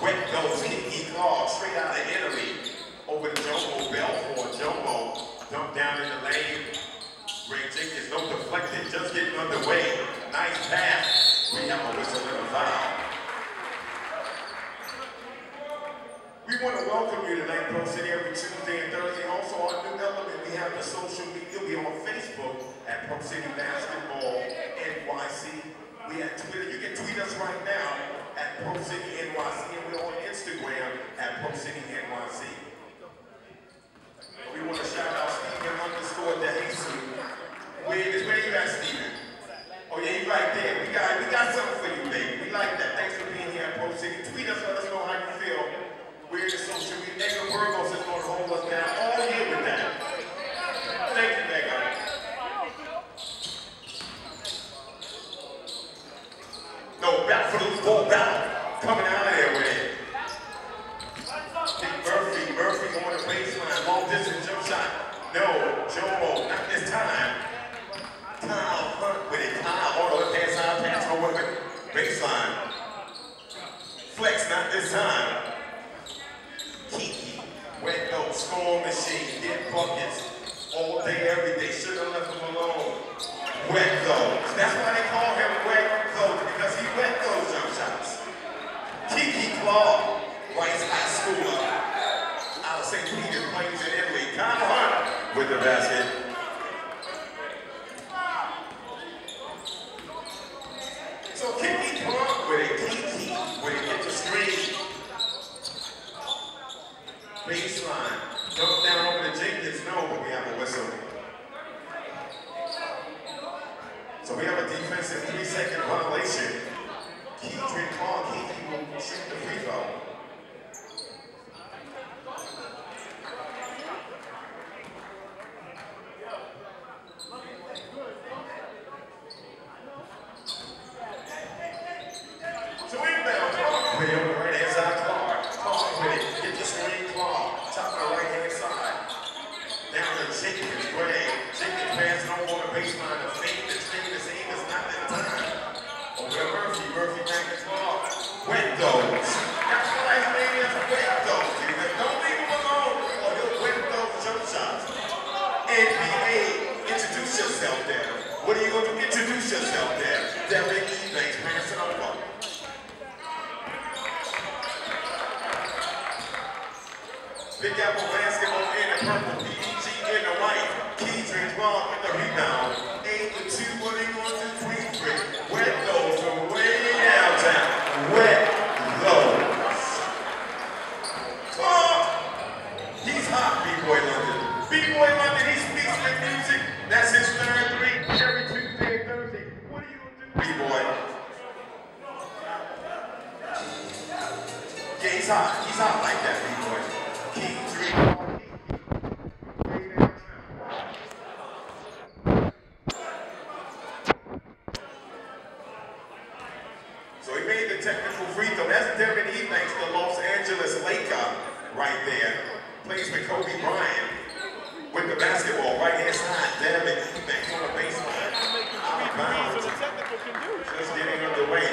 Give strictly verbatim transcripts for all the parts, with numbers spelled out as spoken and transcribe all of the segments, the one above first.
Wet goes Kiki Claw, straight out of Italy. Over to Jomo, Belfor, Jomo. Dump down in the lane. Ray Jenkins, no deflected, just getting underway. Nice pass. We have a whistle and a foul. We want to welcome you tonight, Pro City, every Tuesday and Thursday. Also, our new element, we have the social media. We're on Facebook at Pro City Basketball N Y C. We have Twitter. You can tweet us right now at Pro City N Y C, and we're on Instagram at Pro City N Y C. We want to shout out Steven underscore Dahesu. Where is where you at, Steven? Oh yeah, he's right there. We got we got something for you, baby. We like that. Thanks for being here at Pro City. Tweet us, let us know how you feel. We're the social media. Mega Burgos is going to hold us down all year with that. Thank you, Mega. No, back for the ball back. Coming out of there with it. Big Murphy, Murphy on the baseline. Long distance jump shot. No, Jomo, not this time. Kyle Hunt with it. Kyle on the left hand side, pass over with it. Baseline. Flex, not this time. Kiki, wet no score machine, get buckets all day, every day. Should have left him alone. Wet goes. That's why they call him Wet Goes, because he wet those jump shots. Kiki Claw, Rice High Schooler. Out of Saint Peter, plays in Italy. Kyle Hunt with the basket. So Kiki Claw with it. Kiki with it. Get the screen. Baseline. Dump down over to Jenkins. No, but we have a whistle. So we have a defensive three-second violation. Keydren Claw. Kiki will shoot the free throw. So inbound, Clark with it on the right hand side. Clark, Clark with it. Get the screen, Clark. Top of the right hand side. Down to Jenkins, Gray. Jenkins passing over on the baseline. The fake, the thing, the same is not that time. Over to Murphy, Murphy back to Clark. Wet those. That's why his name is Wet those. Don't leave him alone, or he'll wet those jump shots. N B A, introduce yourself there. What are you going to introduce yourself there? Devin, Ebanks, passing over. Big Apple basketball in the purple, P D G in the white. Keydren Clark with the rebound. eight to two, what are you going to do? Queensbridge. Wet those from way downtown. Wet those. Clark! He's hot, B-Boy London. B-Boy London, he speaks with music. That's his third three every Tuesday and Thursday. What are you going to do, B-Boy? Yeah, he's hot. He's hot like that, B-Boy. So he made the technical free throw. That's Devin Ebanks, the Los Angeles Laker, right there. Plays with Kobe Brigham with the basketball. Right hand side, Devin Ebanks on the baseline. Out of bounds. Just getting underway.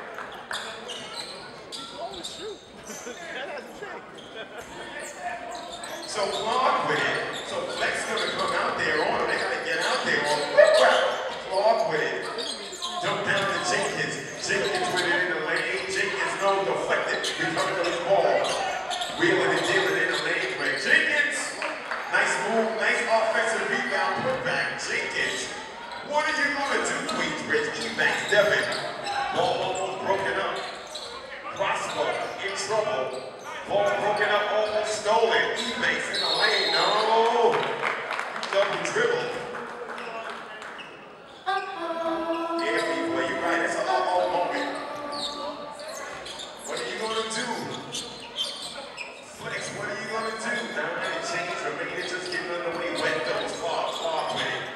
So Clark with it. So Flex gonna come out there on him. They gotta get out there on him. Clark with it. Jump down to Jenkins. Jenkins with it in the lane. Jenkins no deflected. Recovered the ball. Wheeling and dealing in the lane. But Jenkins. Nice move. Nice offensive rebound. Put back. Jenkins. What are you gonna do, Queensbridge? Ebanks, Devin. Ball almost broken up. Prosper in trouble. Ball broken up, almost stolen. Ebanks in the lane. No. Double dribble. Yeah, people, you're right. It's an uh-oh moment. What are you going to do? Flex, what are you going to do? Now ready to change. We're ready to just get underway. Wet those. Clark, Clark with it.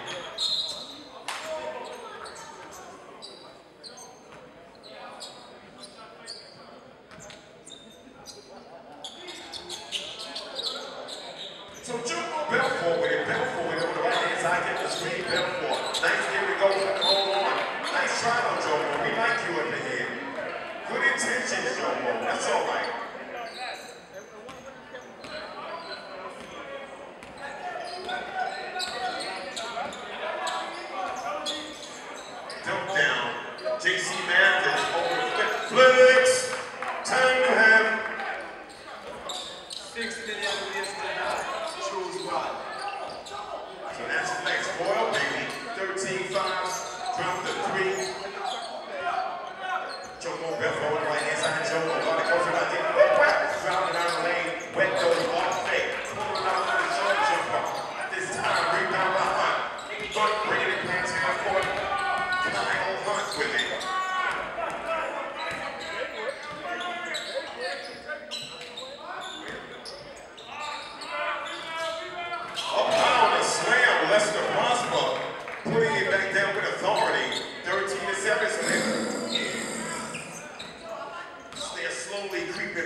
So Jomo Belfor with it, Belfor with it on the right hand side, get the screen, Belfor. Nice, here we go, hold on. Nice try on Jomo, we like you up in here. Good intentions, Jomo, that's all right.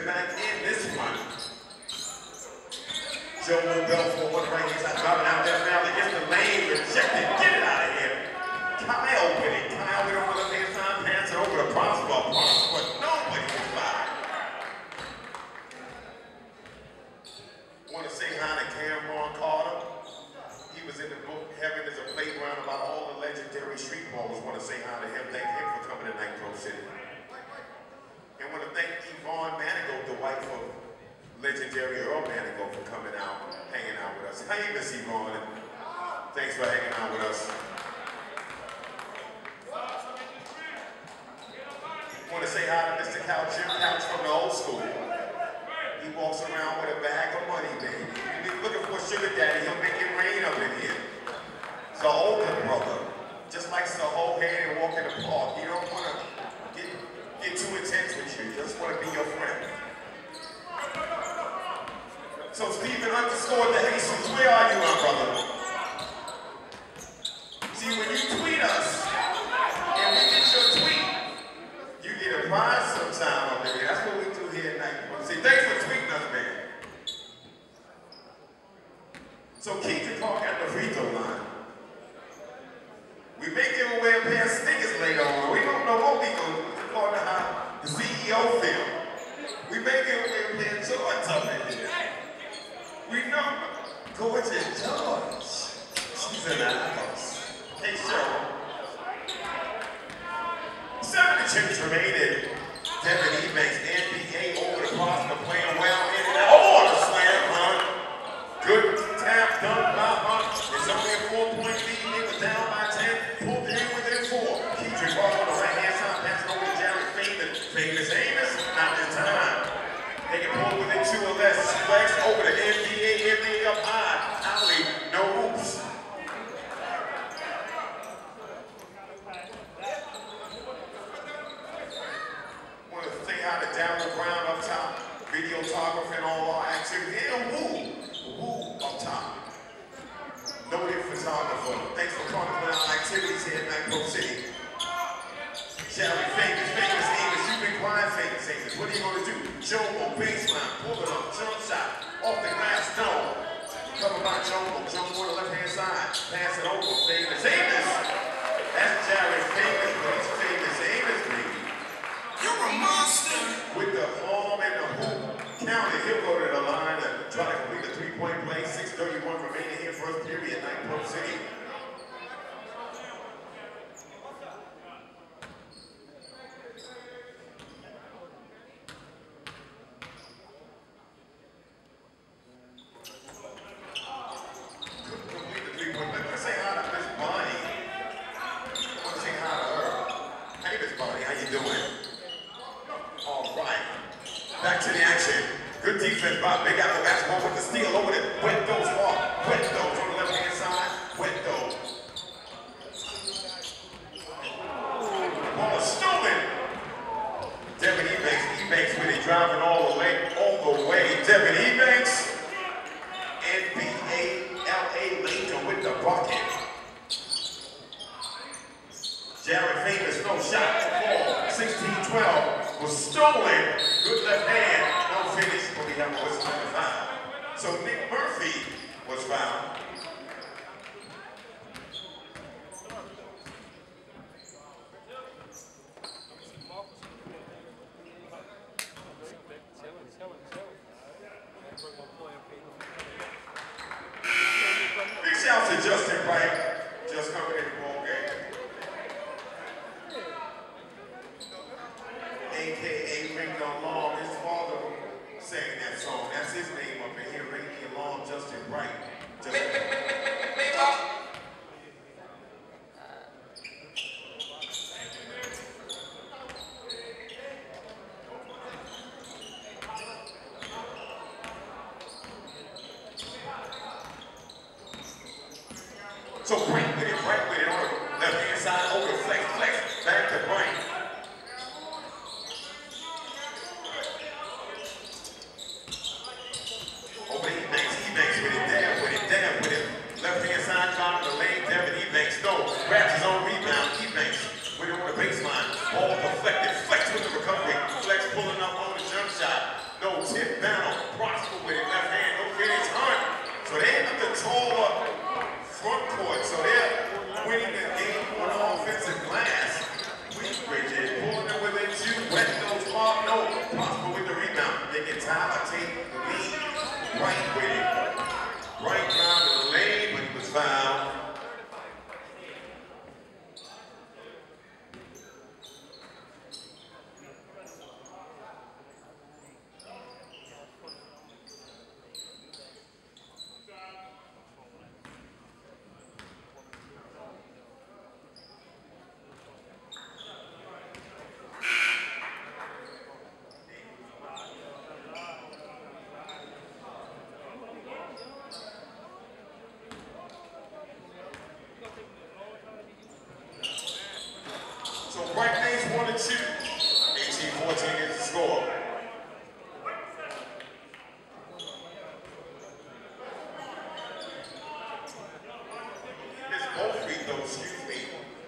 back in this one. Jomo Belfor, one right here, driving out there now. They get the lane, rejected. Get it out of here. Kyle with it. Kyle with it on the left hand side, pass it over to Prosper. Prosper, nobody gets by. Want to say hi to Cameron Carter. He was in the book Heaven is a Playground about all the legendary street ballers. Want to say hi to him. Thank him for coming to Night Pro City. And want to thank Yvonne Manigault, the wife of legendary Earl Manigault, for coming out, hanging out with us. Hey, Miss Yvonne, and thanks for hanging out with us. Want to say hi to Mister Couch, Jim Couch from the old school. He walks around with a bag of money, baby. If you're looking for a sugar daddy, he'll make it rain up in here. It's an older brother. Just likes to hold hand and walk in the park. He don't want to get, get too intense with you. Just want to be your friend. So Stephen underscore the Jesus, where are you, my brother? See, when you tweet us, and we get your tweet, you get a prize sometime up there. That's what we do here at Night. See, thanks for tweeting us, man. So Keydren Park at the free throw line. We may give away a pair of sneakers later on. We don't know what we going to do according to how the C E O feel. We may give away a pair of Jordans up in here. We know gorgeous George. She's in the house. Hey, Cheryl. Seven chips remaining. Devin Ebanks, N B A over the Prosper, playing well in and out. Oh, the slam run. Good tap done by Hunt. It's only a four-point lead. They were down by ten. Pulled it in within four. Keydren ball on the right-hand side. Pass it over to Jared Famous. Famous Amos. Not this time. They can pull within two or less. Flex over to N B A. N B A up high. Talley, no hoops. Down the ground up top, videographer and all our activity, and Woo, Woo up top. Noted photographer. Thanks for coming with our activities here at Night Pro City. Jerry, famous, famous Amos. You've been quiet, famous Amos. What are you going to do? Jomo, baseline, pull it up, jump shot, off the glass, no. Covered by Jomo, Jomo on the left-hand side. Pass it over, famous Amos. That's Jerry, famous, but he's famous Amos, baby. You're a monster! With the arm and the hoop, count it. He'll go to the line and try to complete the three-point play. six thirty-one remaining here, first period, Night Pro City. Couldn't complete the three-point play. I want to say hi to Miss Bonnie. I want to say hi to her. Hey, Miss Bonnie, how you doing? All right, back to the action. Good defense by Big Apple basketball with the steal over there. Wet those off. Wet those on the left hand side. Wet those. Ball is stolen. Devin Ebanks. Ebanks with it, driving all the way, all the way. Devin Ebanks. N B A L A Lincoln with the bucket. Jared Famous, no shot to fall. sixteen twelve. Was stolen. Good left hand. No finish, but we have what's number five. So Nick Murphy was fouled. Big shout to Justin Brigham. Just coming in the ball game. A K A Ring the Alarm, his father sang that song. That's his name up in here, Ring the Alarm, Justin Bright. Justin. So Bright with it, Bright with it on the left hand side, over the flex, flex, back to Bright. Grabs his own rebound, Ebanks with it on the baseline. Ball deflected, flex with the recovery. Flex pulling up on the jump shot. No tip battle. Prosper with it, left hand, no finish, Hunt. So they end up the taller front court. So they're winning the game on offensive glass. Queensbridge is pulling them within two. West goes off, no. Prosper with the rebound. They get Talley take the lead. Right with it. Right down to the lane, but he was fouled. eighteen fourteen is the score. It's both free throws, excuse me.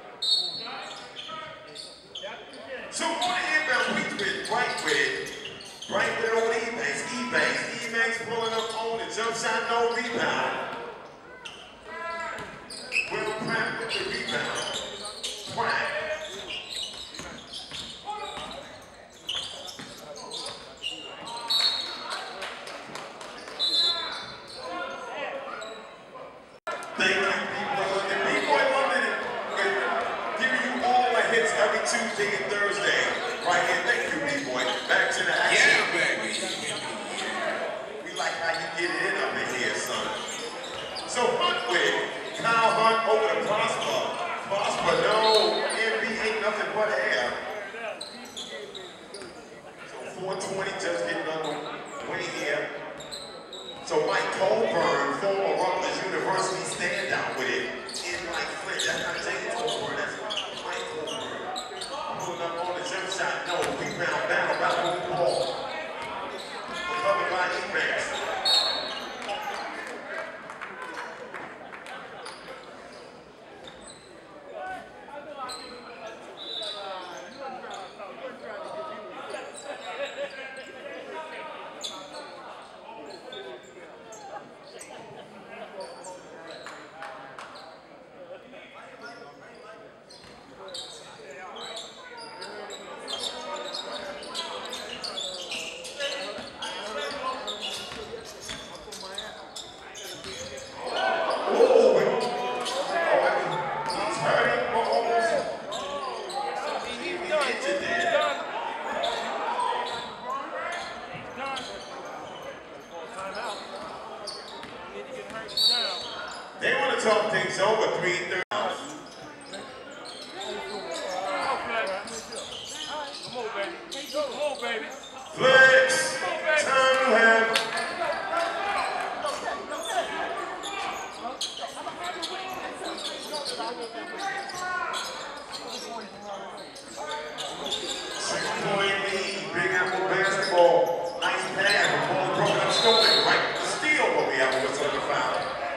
So on the inbound, Queensbridge, Bright with it. Bright with it over to Ebanks. Ebanks. Ebanks pulling up on the jump shot, no rebound. Will Pratt with the rebound. Pratt. Thank you, B-Boy London. B-Boy London is giving you all the hits every Tuesday and Thursday. Right here. Thank you, B-Boy. Back to the action. Yeah, baby. We like how you get it in up in here, son. So Hunt with it. Kyle Hunt over to Prosper. Prosper, no. M B ain't nothing but air. So four twenty just getting underway here. So Mike Coburn, former Rutgers University standout with it. In like Flint. That's not James Coburn, that's Mike Coburn. Pulling up on the jump shot. No, rebound, battle, battle with the ball. Recovered by Ebanks. They want to talk things over, three thirty. Come on, baby. Come on, baby. Flex. Time to have. Six-point lead. Big Apple basketball. Nice pass. Ball broken up, stolen. Right. Steal what we have. What's on the foul?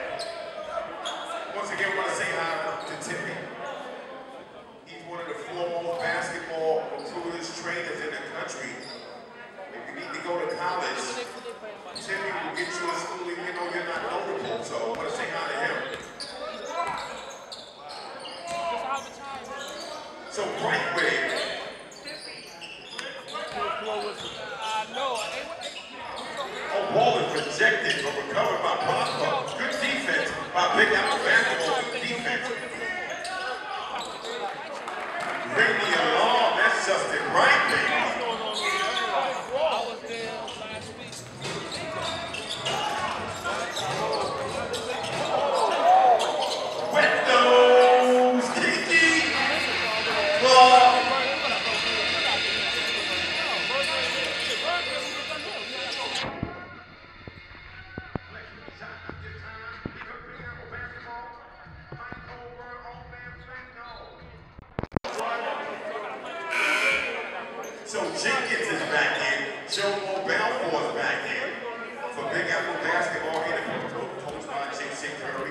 Once again, I want to say hi to Timmy. He's one of the foremost basketball recruiters, trainers in the country. If you need to go to college, Timmy will get you a school even though you're not notable. So I want to say hi to him. So Bright with it. Oh, ball is rejected, but recovered by Prosper. Good defense by Big Apple basketball. Good defense. Ring the alarm. That's Justin Bright, baby. Wet nose, Kiki. Ball. So Jenkins is back in. Jomo Belfor is back in. For Big Apple basketball, here to coach by J C Curry.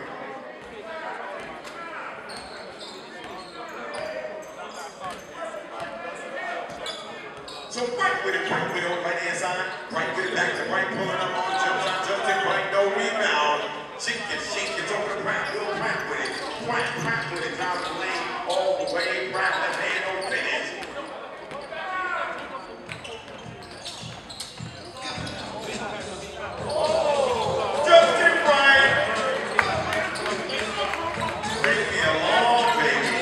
So So Bright with it, Bright with it on the right hand side. Bright with it back to Bright, pulling up on the jump shot. Justin Bright, no rebound. Shake it, shake it over to Pratt. Will Pratt with it. Pratt, Pratt with it. Down the lane all the way. Pratt left hand, no finish. Justin Bright. Bring me along, baby.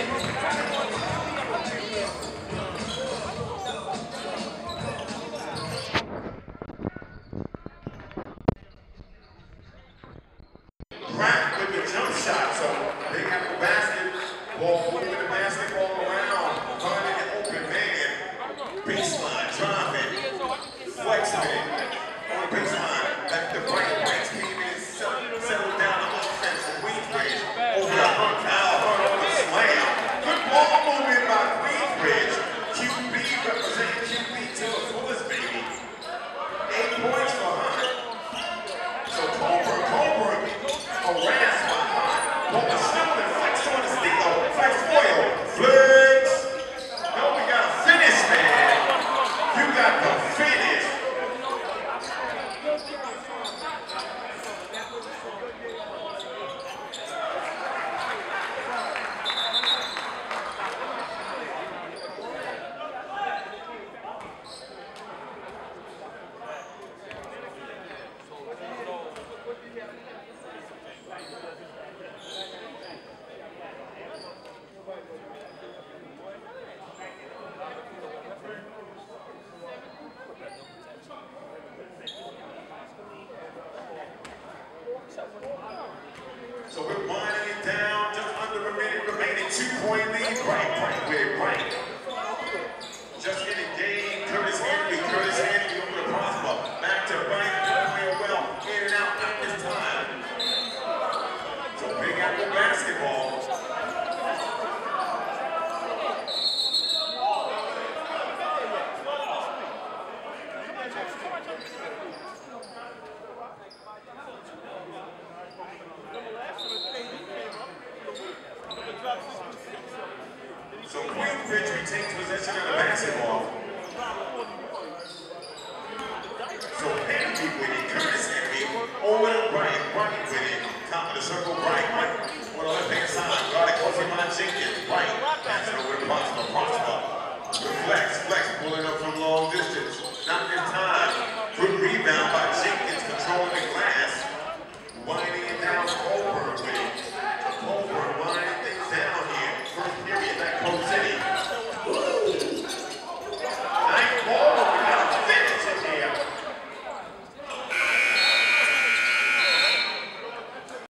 Pratt with the jump shot, so they got the basketball, moving the basketball around, finding an open man. Baseline, driving, flexing it on the baseline. Back to Bright. Bright came in and settled, settled down on offense for Queensbridge. Over the Hunt, Kyle Hunt on the slam. Good ball movement by Queensbridge. Q B representing Q B to the fullest, baby. Eight points for Hunt. So Coburn, Coburn, harassed by Hunt. Coburn slipped and flexed on the steal. Flex Foyle. Flex. No, we got a finish, man. You got the finish. So we're winding it down, just under a minute remaining, two-point lead. Bright, Bright with it, Bright. Just in the game, Curtis Henry, Curtis Henry over to Prosper. Back to Bright, playing well, in and out at this time. So Big Apple basketball. So Queensbridge retains possession of the basketball. So Henry with it, Curtis Henry, over to Bright, Bright with it. Top of the circle, Bright, Bright on the left hand side. Got it, Kofi Jenkins, Bright.